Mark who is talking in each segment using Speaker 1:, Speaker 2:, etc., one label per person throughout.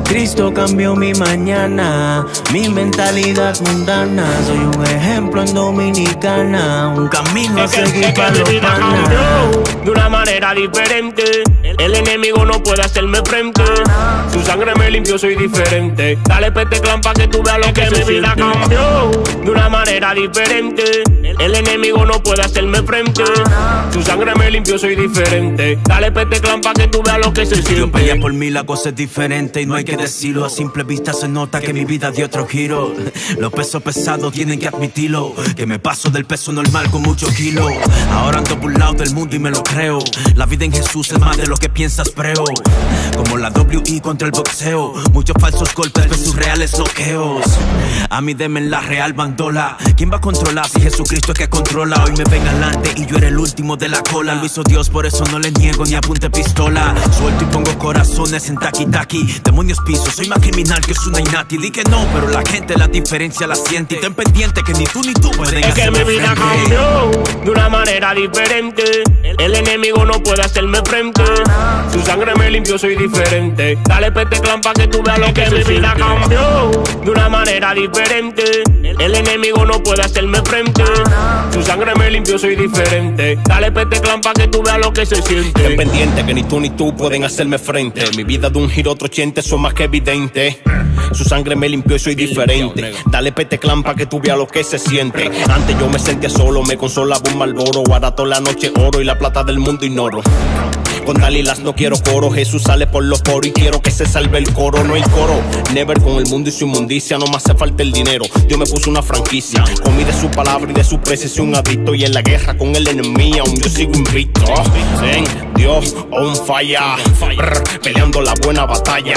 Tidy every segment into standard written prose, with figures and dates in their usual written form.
Speaker 1: Cristo cambió mi mañana, mi mentalidad mundana. Soy un ejemplo en Dominicana, un camino a seguir para los panas.
Speaker 2: De una manera diferente, el enemigo no puede hacerme frente. Su sangre me limpió, soy diferente. Dale pete clan pa' que tú veas lo que mi vida cambió. De una manera diferente, el enemigo no puede hacerme frente. Su sangre me limpió, soy diferente. Dale pete clan pa' que tú veas lo que se siente.
Speaker 1: Yo pelea por mí, la cosa es diferente y no hay que decirlo. A simple vista se nota que mi vida dio otro giro. Los pesos pesados tienen que admitirlo, que me paso del peso normal con muchos kilos. Ahora ando por un lado del mundo y me lo creo. La vida en Jesús es más de lo que piensas, preo. Como la WI contra el boxeo, muchos falsos golpes versus reales bloqueos. A mí deme la real bandola. ¿Quién va a controlar si Jesucristo es que controla? Hoy me ven adelante y yo era el último de la cola. Lo hizo Dios, por eso no le niego ni apunte pistola. Suelto y pongo corazones en taqui-taqui. Demonios pisos, soy más criminal que Osuna y Nati. Di que no, pero la gente la diferencia la siente. Y ten pendiente que ni tú ni tú pueden hacerme frente.
Speaker 2: Es que mi vida cambió de una manera diferente. El enemigo no puede hacerme frente. Su sangre me limpió, soy diferente. Dale pete clan pa' que tú veas lo que mi vida cambió de una manera diferente. El enemigo no puede hacerme frente. Su sangre me limpió, soy diferente. Dale pete clan pa' que tú veas lo que se siente.
Speaker 3: Ten pendiente que ni tú pueden hacerme frente. Mi vida de un giro 180, eso es más que evidente. Su sangre me limpió y soy diferente. Dale pete clan pa' que tú veas lo que se siente. Antes yo me sentía solo, me consolaba un Marlboro. Ahora toda la noche oro y la plata del mundo ignoro. Con Dalilas no quiero coro, Jesús sale por los poros y quiero que se salve el coro. No hay coro, never con el mundo y su inmundicia, no me hace falta el dinero. Dios me puso una franquicia, comí de su palabra y de su presencia soy un adicto. Y en la guerra con el enemigo aún yo sigo invicto. En Dios on fire, peleando la buena batalla.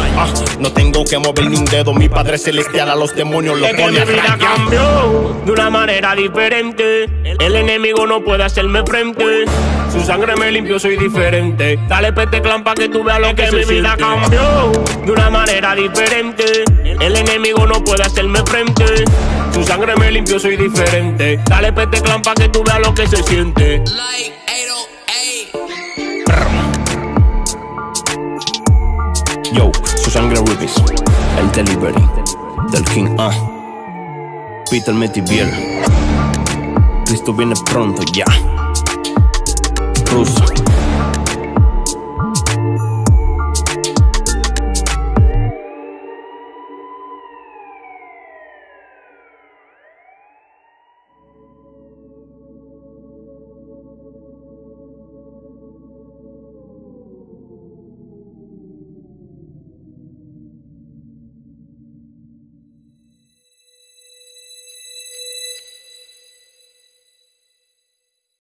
Speaker 3: No tengo que mover ni un dedo, mi Padre Celestial a los demonios los pone a
Speaker 2: mi vida cambió de una manera diferente. El enemigo no puede hacerme frente. Su sangre me limpió, soy diferente. Dale pete clan pa' que tú veas lo que mi vida cambió de una manera diferente. El enemigo no puede hacerme frente. Su sangre me limpió, soy diferente. Dale pete clan pa' que tú veas lo que se siente.
Speaker 3: Yo, su sangre Rubis, el delivery del King Peter Metivier. Cristo viene pronto ya. Russo.